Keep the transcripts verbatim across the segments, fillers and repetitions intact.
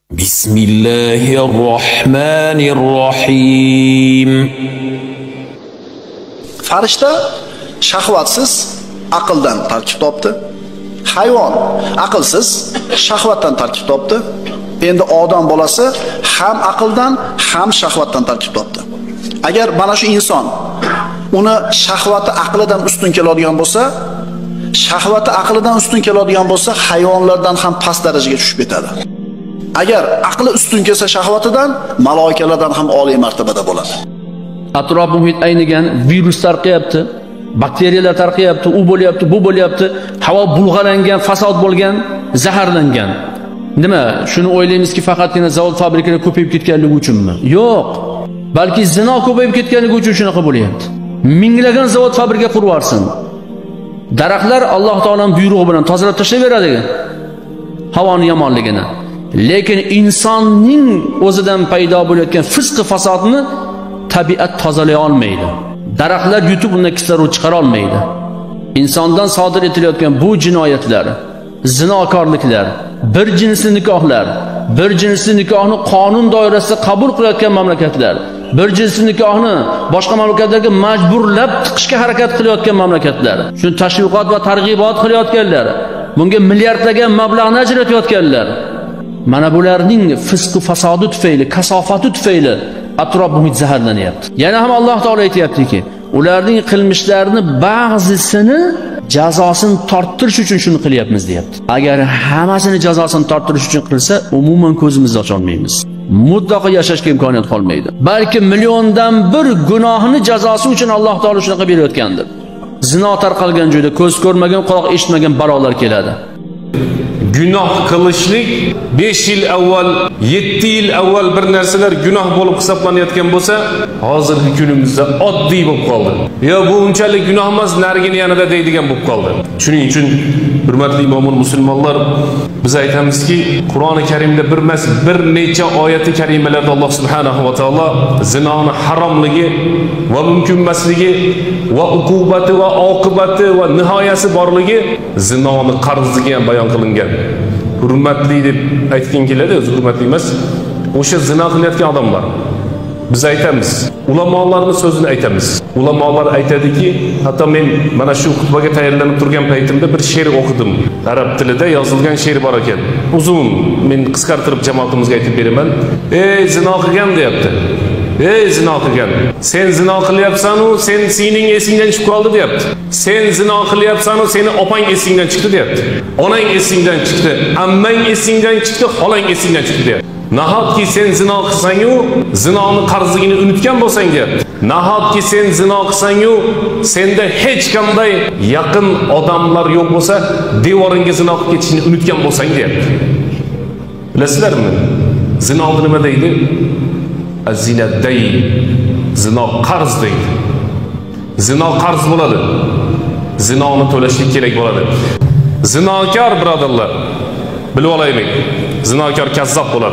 Bismillahirrahmanirrahim. Farishta shahvatsiz aqldan tarkib topdi. Hayvon aqlsiz shahvatdan tarkib topdi. Endi odam bolasi ham aqldan ham shahvatdan tarkib topdi. Agar mana shu inson uni shahvati aqlidan ustun keladigan bo'lsa, shahvati aqlidan ustun keladigan bo'lsa, hayvonlardan ham past darajaga tushib ketadi. Agar aqli ustun kelsa shahvatidan, maloikalardan ham oliy martabada bo'ladi. Atrof muhit aynigan, virus tarqayapti, bakteriyalar tarqayapti, u bo'lyapti, bu bo'lyapti, havo bulg'alangan, fasod bo'lgan, zaharlangan. Nima? Shuni o'ylaymizki, faqatgina zavod fabrikalar ko'payib ketganligi uchunmi? Yo'q. Balki zino ko'payib ketganligi uchun shunaqa bo'lyapti. Minglagan zavod fabrika qurib yuborsin. Daraxtlar Alloh taolaning buyrug'i bilan tozalab tashlayveradi havoni yomonligini. Lekin insonning o'zidan paydo bo'layotgan fisq fasodni tabiat tozalay olmaydi. Daraxtlar yutib undan kislorod chiqara olmaydi. Insondan sodir etilayotgan bu jinoyatlar, zinokorliklar, bir jinsli nikohlar, bir jinsli nikohni qonun doirasida qabul qilayotgan mamlakatlar, bir jinsli nikohni boshqa mamlakatlarga majburlab tiqishga harakat qilayotgan mamlakatlar, shuni tashviqot va targ'ibot qilayotganlar, bunga milliardlagan mablag'ni ajratayotganlar, mana bularning fisq fasodi tufayli, kasofati tufayli atrof muhit zaharlanyapti. Yana ham Alloh taolo aytayaptiki, ularning qilmishlarini ba'zisini jazosini torttirish uchun shuni qilyapmiz deyapti. Agar hammasini jazosini torttirish uchun qilsa, umuman ko'zimizni ocha olmaymiz. Mutlaqo yashashga imkoniyat qolmaydi. Balki milliondan bir gunohni jazosi uchun Alloh taolo shunaqa berayotgandir. Zino tarqalgan joyda ko'z ko'rmagan, quloq eshitmagan balolar keladi. Gunoh qilishlik besh yil avval, yetti yil avval bir narsalar gunoh bo'lib hisoblanayotgan bo'lsa, hozirgi kunimizda oddiy bo'lib qoldi. Yo bu unchalik gunoh emas, narigini yanada deydigan bo'lib qoldi. Shuning uchun hurmatli mo'min musulmonlar, biz aytamizki, Qur'oni Karimda bir emas, bir necha oyati karimalarda Alloh subhanahu va taolo zinoni haromligi va mumkin emasligi va uqubati va oqibati va nihoyasi borligi zinoni qarzligi ham bayon qilingan. Hurmatli deb aytgan keladi, o'zi hurmatli emas. O'sha zina qilayotgan odamlar. Biz aytamiz, ulamolarning so'zini aytamiz. Ulamolar aytadiki, hatto men mana shu xutbaga tayyorlanib turgan paytimda bir she'r o'qidim. Arab tilida yozilgan she'r bor ekan. Uzun, men qisqartirib jamoatimizga aytib beraman. Ey zina qilgan deyapti. Ey zina qilgan. Sen zina qilyapsan-u, sen sening esingdan chiqib qoldi deyapti. Sen zina qilyapsan-u, seni opang esingdan chiqdi deyapti. Onang esingdan chiqdi, ammang esingdan chiqdi, xolang esingdan chiqdi deyapti. Nahotki sen zina qilsang-u, zinoni qarzligini unutgan bo'lsang deyapti. Nahotki sen zina qilsang-u, senda hech qanday yaqin odamlar yo'q bo'lsa, devoringga zina qilib ketishni unutgan bo'lsang deyapti. Bilasizlarmi? Zina nima deydi? Az-zina day. Zina qarz deydi. Zina qarz bo'ladi. Zinoni to'lashlik kerak bo'ladi. Zinokor birodarlar, bilib olaylik. Zinokor kazzob bo'ladi.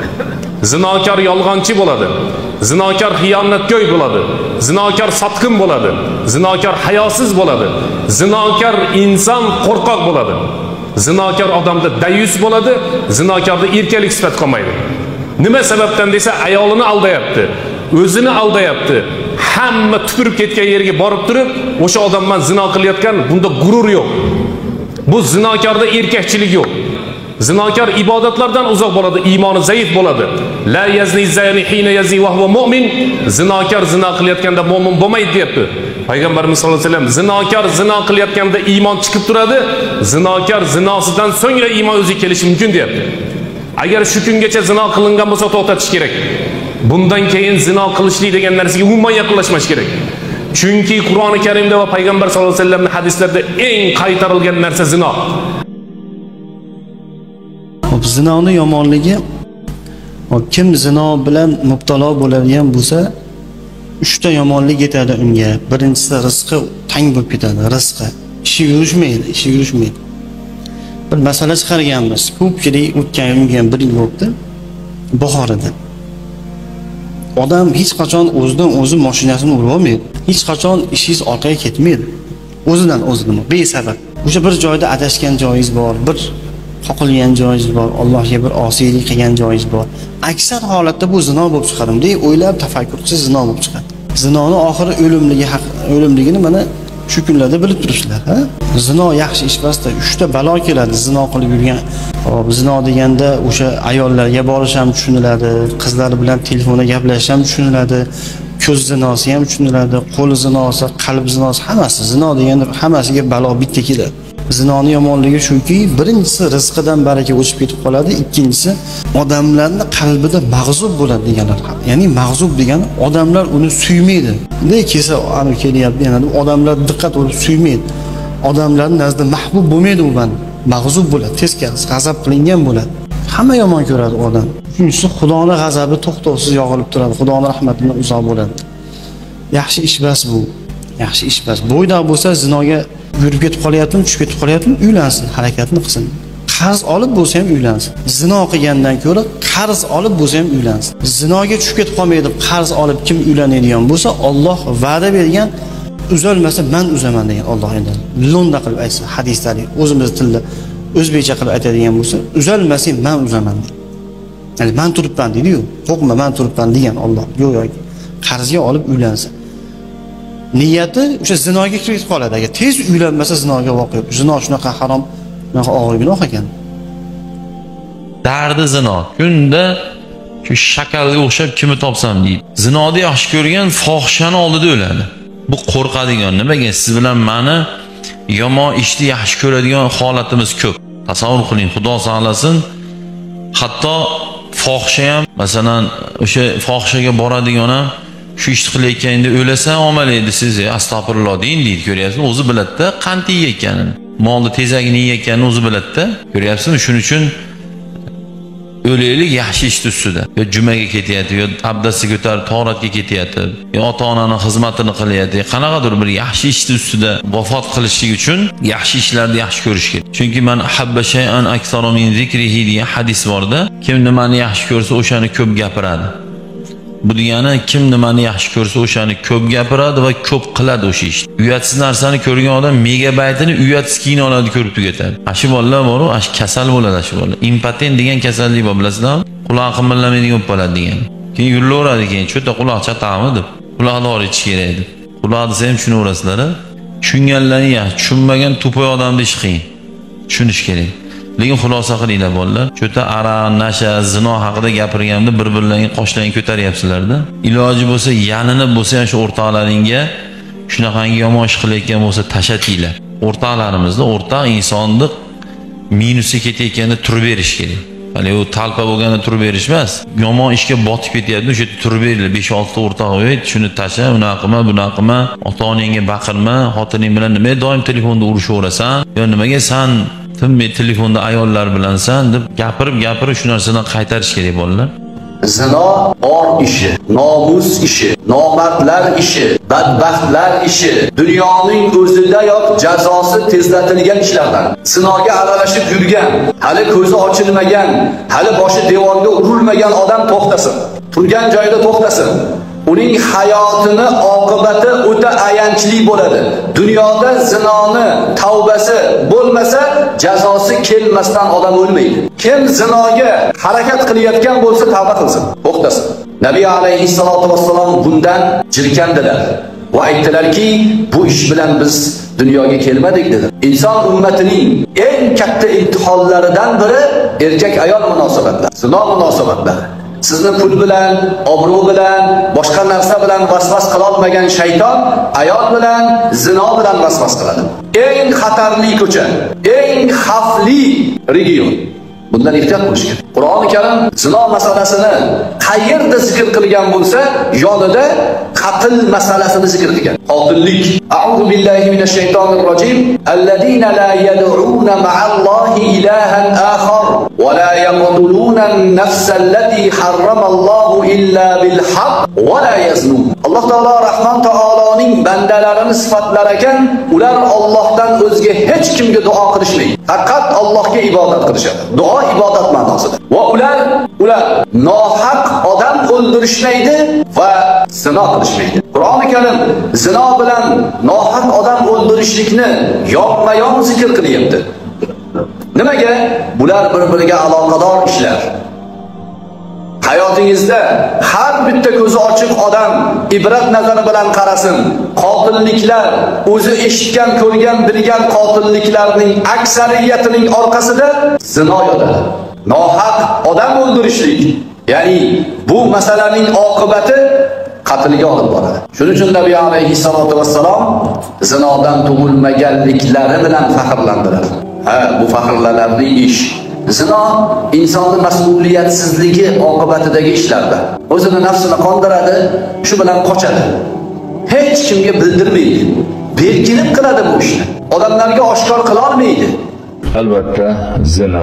Zinokor yolg'onchi bo'ladi. Zinokor xiyonatgo'y bo'ladi. Zinokor sotqin bo'ladi. Zinokor hayosiz bo'ladi. Zinokor inson qo'rqoq bo'ladi. Zinokor odamda dayus bo'ladi. Zinokorda erkalik sifat qolmaydi. Nima sababdan desa, ayolini aldayapti, o'zini aldayapti. Hamma tupurib ketgan yerga borib turib, o'sha odamdan zino qilayotgan, bunda g'urur yo'q. Bu zinokorda erkakchilik yo'q. Zinokor ibodatlardan uzoq bo'ladi, iymoni zaif bo'ladi. La yazni zani hina yazni va huwa mu'min. Zinokor zino qilayotganda mu'min bo'lmaydi deyapti. Payg'ambarimiz sollallohu alayhi vasallam zinokor zino qilayotganda iymon chiqib turadi, zinokor zinosidan so'ngra iymon o'ziga kelishi mumkin deyapti. Agar shu kungacha zino qilingan bo'lsa, to'xtatish kerak. Bundan keyin zino qilishlik degan narsaga umuman yaqinlashmash kerak. Chunki Qur'oni Karimda va payg'ambar sollallohu alayhi vasallamning hadislarida eng qaytarilgan narsa zino. Zinoni yomonligi, kim zino bilan mubtalo bo'ladigan bo'lsa, uchta yomonlik yetadi unga. Birinchisi rizqi tang bo'lib ketadi, rizqi. Ishi yurishmaydi, ishi yurishmaydi. Bir masala chiqarganmiz. Ko'pchilik o'tgan yilga bir yil bo'ldi. Bahorida. Odam hech qachon o'zidan o'zi mashinasini urib olmaydi. Hech qachon ishingiz orqaga ketmaydi. O'zidan o'zi nima? Besabab. O'sha bir joyda adashgan joyingiz bor, bir qoqilgan joyingiz bor, Allohga bir osiylik qilgan joyingiz bor. Aksar holatda bu zino bo'lib chiqadimi deb o'ylab tafakkur qilsangiz zino bo'lib chiqadi. Zinoni oxiri o'limligi haq, o'limligini mana shu kunlarda bilib turibsizlar, ha? Zino yaxshi ish emasda, uchta balo keladi zino qilib yurgan. Hop, zino deganda o'sha ayollarga borish ham tushuniladi, qizlar bilan telefonda gaplashish ham tushuniladi, ko'z zinosi ham tushuniladi, qo'l zinosi, qalb zinosi, hammasi zino deganda hammasiga balo bitta keladi. Zinoni yomonligi shuki, birinchisi rizqidan baraka o'chib ketib qoladi, ikkinchisi odamlarning qalbida mag'zub bo'ladi deganlar. Ya'ni mag'zub degani odamlar uni suymaydi. Bunday kelsa, ana kelyapti, yana odamlar diqqat qilib suymaydi. Odamlarning nazdida mahbub bo'lmaydi u band. Mag'zub bo'ladi, teskarisi g'azab qilingan bo'ladi. Hamma yomon ko'radi odam. Uchinchisi Xudoning g'azabi to'xtovsiz yog'ilib turadi, Xudoning rahmatidan uzoq bo'ladi. Yaxshi ish emas bu. Yaxshi ish emas. Bo'ydoq bo'lsa zinoga yurib ketib qolyaptimi, tushib ketib qolyaptimi, uylansin, harakatni qilsin. Qarz olib bo'lsa ham uylansin. Zino qilgandan ko'ra qarz olib bo'lsa ham uylansin. Zinoga tushib ketib qolmaydi, qarz olib kim uylanadigan bo'lsa, Alloh va'da bergan uzalmasa men uzaman degan Alloh endi. Lo'nda qilib aytsa, hadisdagi o'zimiz tilda o'zbekcha qilib aytadigan bo'lsa, uzalmasang men uzaman. Ya'ni men turibman deydi-yu, qo'rqma men turibman degan Alloh. Yo'q yo'q. Qarzga olib uylansin. Niyati o'sha zinoga kirib qoladi. Agar tez uylanmasa zinoga voqea. Zino shunaqa harom, shunaqa og'ir gunoh ekan. Dardi zino. Kunda shu shakarga o'xshab kimni topsam deydi. Zinoni yaxshi ko'rgan fohishani oldida o'ladi. Bu qo'rqadigan nimaga siz bilan meni yomon ishni yaxshi ko'radigan holatimiz ko'p. Tasavvur qiling, Xudo saqlasin. Hatto fohisha ham, masalan, o'sha fohishaga boradigan ham shu ishni qilayotganda o'lasa omalaydi siz, astag'firulloh deyin deydi, ko'ryapsizmi? O'zi biladi-da, qanti yeyotganini, molni tezagini yeyotganini o'zi biladi-da, ko'ryapsizmi? Shuning uchun o'laylik yaxshi ish ustida. Yo jumaga ketyapti, yo abdasni ko'tarib to'g'ratga ketyapti, yo ota-onaning xizmatini qilyapti. Qanaqadir bir yaxshi ish ustida vafot qilishlik uchun yaxshi ishlarni yaxshi ko'rish kerak. Chunki man habba shay'an aktsaru min zikrihi degan hadis borda, kim nimani yaxshi ko'rsa o'shani ko'p gapiradi. Bu degani kim nimani yaxshi ko'rsa o'shani ko'p gapiradi va ko'p qiladi o'sha ishni. Uyatsiz narsani ko'rgan odam megabaytini uyatsiz kinolarni ko'rib tugatadi. Ashi bolalar bor-ku, ashi kasal bo'ladi ashi bolalar. Impotent degan kasallik bor, bilasizlarmi? Quloq qimirlamaydigan bo'ladi degan. Keyin yuraveradi, keyin cho'ta quloq chataqmi deb. Quloqni orish kerak edi. Quloq desa ham tushunaverasizlar-a? Tushunganlarni yaxshi, tushunmagan to'poy odamni ish qiyin. Tushunish kerak. Lekin xulosa qilinglar bolalar. Cho'ta aroq, nasha, zino haqida gapirganda bir-birlaringni qoshlaringni ko'taryapsizlar-da. Iloji bo'lsa, yalinib bo'lsa ham shu o'rtoqlaringga shunaqangi yomon ish qilayotgan bo'lsa tashatinglar. O'rtoqlarimizda o'rtoq insonni minusi ketayotganda turib berish kerak. Hali u talpa bo'lganda turib berish emas. Yomon ishga botib ketyapti, o'sha yerda turib beringlar. besh olti ta o'rtoq, "Ey, shuni tasha, unaqa qilma, bunaqa qilma, ota-onangga baqirma, xotining bilan nima doim telefonda urushaverasan, yo nimaga san tinmay telefonda ayollar bilansan" deb gapirib gapirib shu narsadan qaytarish kerak bolalar. Zino or ishi, nomus ishi, nomardlar ishi, badbaxtlar ishi, dunyoning o'zidayoq jazosi tezlatilgan ishlardan. Zinoga aralashib yurgan, hali ko'zi ochilmagan, hali boshi devorga urilmagan odam to'xtasin. Turgan joyida to'xtasin. Uning hayotini oqibati o'ta ayanchli bo'ladi. Dunyoda zinoni tavbasi bo'lmasa, jazosi kelmasdan odam o'lmaydi. Kim zinoga harakat qilayotgan bo'lsa, tavba qilsin, to'xtasin. Nabiy alayhissalatu vassalom bundan jirkandilar va aytdilarki, bu ish bilan biz dunyoga kelmadik dedilar. Inson ummatining eng katta imtihonlaridan biri erkak ayol munosabatlari, zino munosabatlari. Sizni pul bilan, obro' bilan, boshqa narsa bilan vasvas qila olmagan shayton ayol bilan, zino bilan vasvas qiladi. Eng xatarli ko'cha, eng xavfli region. Bundan ehtiyot bo'lish kerak. Qur'oni Karim zino masalasini qayerda zikr qilgan bo'lsa, yonida qatl masalasini zikr qilgan. Qotillik. A'udhu billahi minash shaytonir rojim. Alladina la yad'una ma'allohi ilahan akhar wa la yaqtuluna an-nafsa allati harrama Allahu illa bil haqq wa la yaznun. Alloh taolo Rahman taoloning bandalarini sifatlar ekan, ular Allohdan o'zga hech kimga duo qilishmaydi. Faqat Allohga ibodat qilishadi. Duo ibodat ma'nosida. Va ular ular nohaq odam o'ldirishmaydi va zino qilishmaydi. Qur'oni Karim zino bilan nohaq odam o'ldirishlikni yonma-yon zikr qilyapti. Nimaga? Bular bir-biriga aloqador ishlar. Hayotingizda har bitta ko'zi ochiq odam ibrat nazari bilan qarasin. Qotilliklar, o'zi eshitgan, ko'rgan, bilgan qotilliklarning aksariyatining orqasida zino yotadi. Nohaq odam o'ldirishlik. Ya'ni bu masalaning oqibati qatlga olib boradi. Shuning uchun Nabiy alayhissalatu vassalom zinodan tug'ilmaganliklari bilan faxrlandilar. Ha, bu faxrlanarli ish. Zino insonning mas'uliyatsizligi oqibatidagi ishlardir. O'zini nafsini qondiradi, shu bilan qochadi. Hech kimga bildirmaydi. Berkinib qiladi bu ishni. Odamlarga oshkor qila olmaydi. Albatta zino,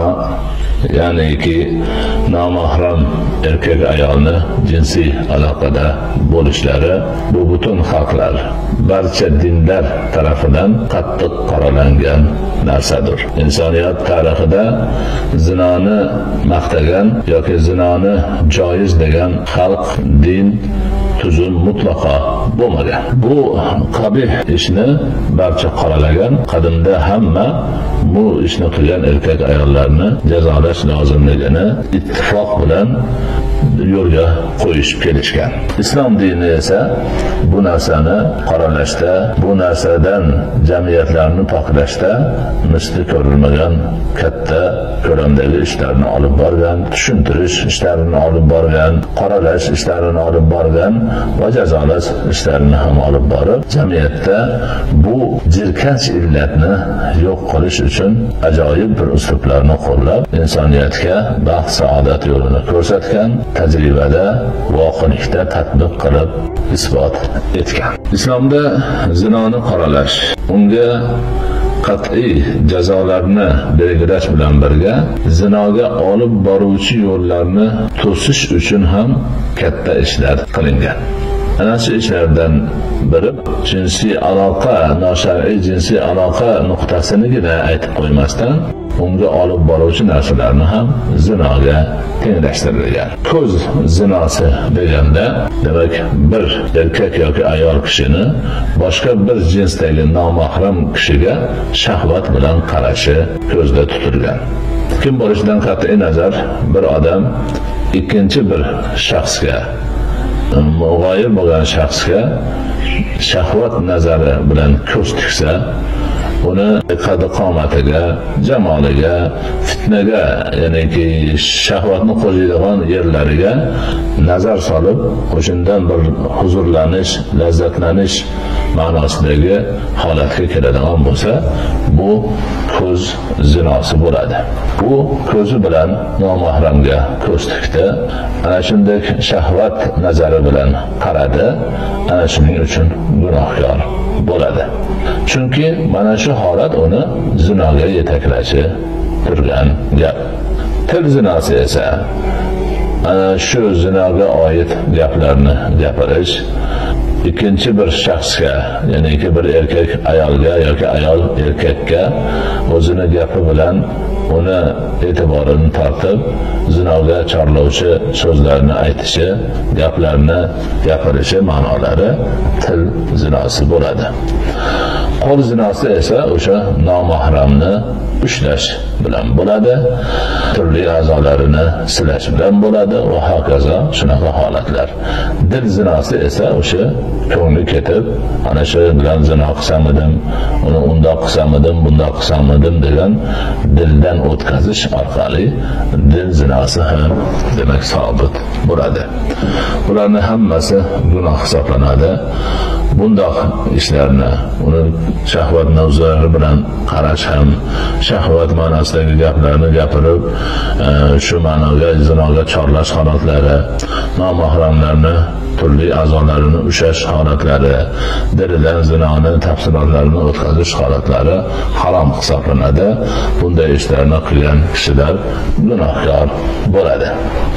ya'niki nomahram erkak ayolni jinsiy aloqada bo'lishlari bu butun xalqlar, barcha dinlar tarafidan qattiq qoralangan narsadir. Insoniyat tarixida zinoni maqtagan yoki zinoni joiz degan xalq, din, tuzum mutlaqo bo'lmagan. Bu qabih ishni barcha qoralagan. Qadimda hamma bu ishni qilgan erkak ayollarni jazolash lozimligini ittifoq bilan yo'lga qo'yishib kelishgan. Islom dini esa bu narsani qoralashda, bu narsadan jamiyatlarni poklashda misli ko'rilmagan katta ko'lamdagi ishlarni olib borgan, tushuntirish ishlarini olib borgan, qoralash ishlarini olib borgan va jazolash ishlarini ham olib borib, jamiyatda bu jirkanch illatni yo'q qilish uchun ajoyib bir uslublarni qo'llab, insoniyatga baxt saodat yo'lini ko'rsatgan, tajribada, voqelikda tatbiq qilib isbot etgan. Islomda zinoni qoralash, unga qat'iy jazolarni belgilash bilan birga zinoga olib boruvchi yo'llarni to'sish uchun ham katta ishlar qilingan. Ana shu ishlardan biri jinsiy aloqa, noshar'iy jinsiy aloqa nuqtasinigina aytib qo'ymasdan, unga olib boruvchi narsalarni ham zinoga tenglashtirilgan. Ko'z zinosi deganda, demak, bir erkak yoki ayol kishini boshqa bir jinsdagi nomahram kishiga shahvat bilan qarashi ko'zda tutilgan. Kim bo'lishidan qat'iy nazar, bir odam ikkinchi bir shaxsga, g'oyib bo'lgan shaxsga shahvat nazari bilan ko'z tiksa, uni qad-qomatiga, jamoliga, fitnaga, ya'niki shahvatni qo'zg'aydigan yerlariga nazar solib, o'shandan bir huzurlanish, lazzatlanish ma'nosidagi holatga keladigan bo'lsa, bu ko'z zinosi bo'ladi. Bu ko'zi bilan nomahramga ko'z tikdi, ana shunday shahvat nazari bilan qaradi, ana shuning uchun gunohkor bo'ladi. Chunki mana shu holat uni zinoga yetaklashi turgan gap. Til zinosi esa ana shu zinoga oid gaplarni gapirish, ikkinchi bir shaxsga, ya'ni bir erkak ayolga yoki ayol erkakka o'zini gapi bilan uni e'tiborini tortib, zinoga chorlovchi so'zlarni aytishi, gaplarni gapirishi ma'nolari til zinosi bo'ladi. Qo'l zinosi esa o'sha nomahramni ushlash bilan bo'ladi, turli a'zolarini silash bilan bo'ladi va hokazo shunaqa holatlar. Dil zinosi esa o'sha ko'ngli ketib, ana shu bilan zino qilsamidim, uni undoq qilsamidim, bundoq qilsamidim degan dildan o'tkazish orqali dil zinosi ham demak sobit bo'ladi. Bularning hammasi gunoh hisoblanadi. Bundoq ishlarni, uni shahvat nazari bilan qarash ham, shahvat ma'nosidagi gaplarni gapirib, shu ma'noga zinoga chorlash holatlari, nomahramlarni turli a'zolarini ushlash holatlari, dilidan zinoni tafsilotlarini o'tkazish holatlari harom hisoblanadi. Bunday ishlarni qilgan kishilar gunohkor bo'ladi.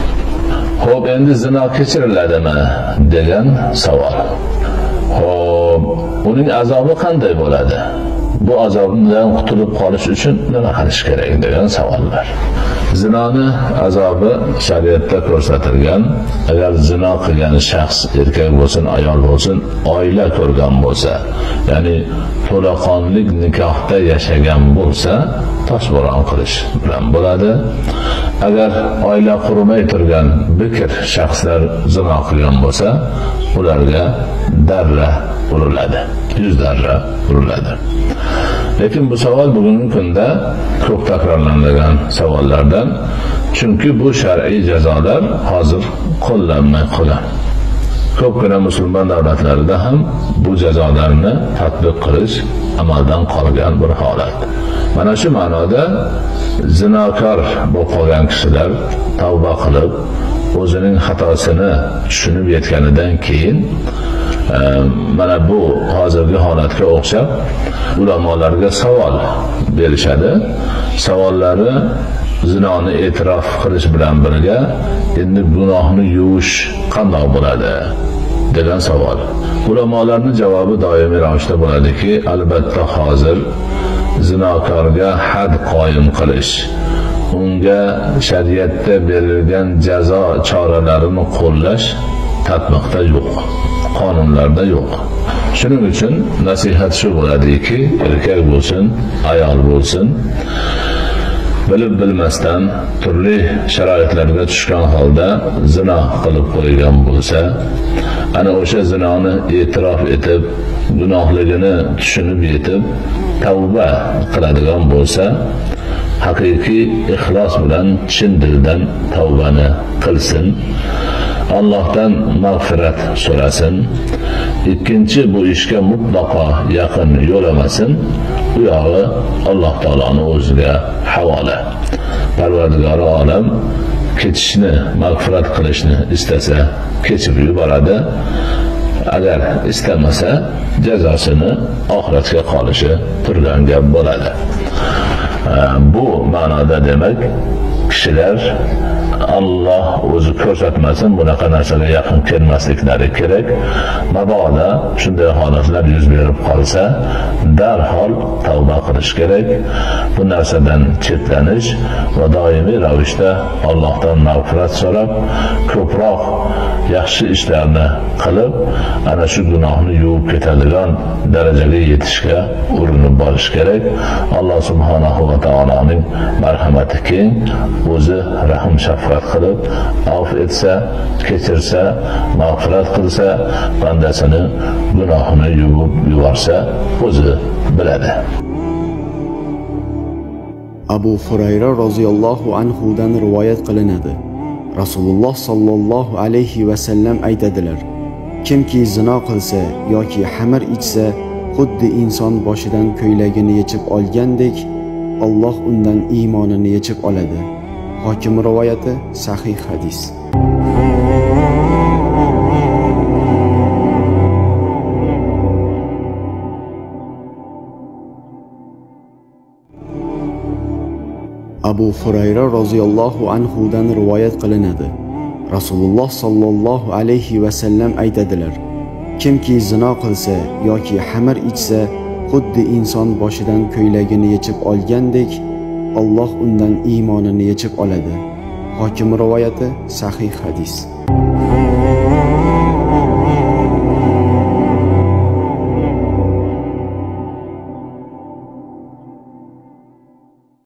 Xo'p, endi zino kechiriladimi degan savol. Xo'p, uning azobi qanday bo'ladi? bu azobdan qutulib qolish uchun nima qilish kerak degan savollar. Zinoni azobi shariatda ko'rsatilgan. Agar zino qilgan shaxs erkak bo'lsin, ayol bo'lsin, oila ko'rgan bo'lsa, ya'ni to'laqonlik nikohda yashagan bo'lsa, toshbo'ron qilish bilan bo'ladi. Agar oila qurmay turgan bikr shaxslar zino qilgan bo'lsa, ularga darra uriladi, yuz darra uriladi. Lekin bu savol bugungi kunda ko'p takrorlanadigan savollardan. Chunki bu shar'iy jazolar hozir qo'llanmay qolgan. Ko'pgina musulmon davlatlarida ham bu jazolarni tatbiq qilish amaldan qolgan bir holat. Mana shu ma'noda zinokor bo'lib qolgan kishilar tavba qilib, o'zining xatosini tushunib yetganidan keyin mana bu hozirgi holatga o'xshab ulamolarga savol berishadi. Savollari zinoni e'tirof qilish bilan birga endi gunohni yuvish qanday bo'ladi degan savol. Ulamolarning javobi doimiy ravishda bo'ladiki, albatta hozir zinokorga had qoyim qilish, unga shariatda berilgan jazo choralarini qo'llash tatbiqda yo'q, qonunlarda yo'q. Shuning uchun nasihat shu bo'ladiki, erkak bo'lsin, ayol bo'lsin, bilib bilmasdan turli sharoitlarga tushgan holda zino qilib qo'ygan bo'lsa, ana o'sha zinoni e'tirof etib, gunohligini tushunib yetib, tavba qiladigan bo'lsa, haqiqiy ixlos bilan chin dildan tavbani qilsin, Allohdan mag'firat so'rasin. Ikkinchi, bu ishga mutlaqo yaqin yo'lamasin. Bu yog'i Alloh taoloning o'ziga havola. Parvardigori olam ketishni, mag'firat qilishni istasa, kechirib yuboradi. Agar istamasa, jazosini oxiratga qolishi turgan gap bo'ladi. Bu ma'noda demak, kishilar Allah o'zi ko'rsatmasin, bunaqa narsaga yaqin kelmasliklari kerak. Mabodo shunday holatlar yuz berib qolsa, darhol tavba qilish kerak. Bu narsadan chetlanish va doimiy ravishda Allohdan mag'firat so'rab, ko'proq yaxshi ishlarni qilib, ana shu gunohni yuvib ketadigan darajaga yetishga urinib borish kerak. Alloh subhanahu va taoloning marhamati keng, o'zi rahim shafqat qilib, afv etsa, kechirsa, mag'firat qilsa, bandasini gunohini yuvib yuborsa, o'zi biladi. Abu Hurayra roziyallohu anhu dan rivoyat qilinadi. Rasululloh sallallohu alayhi va sallam aytadilar: kimki zino qilsa yoki xamir ichsa, xuddi inson boshidan ko'ylagini yechib olgandek, Alloh undan iymonini yechib oladi. Hokim rivoyati, sahih hadis. Abu Hurayra roziyallohu anhu dan rivoyat qilinadi. Rasululloh sallallohu alayhi va sallam aytadilar: kimki zino qilsa yoki xamir ichsa, xuddi inson boshidan ko'ylagini yechib olgandek, Alloh undan iymonini yechib oladi. Hokim rivoyati, sahih hadis.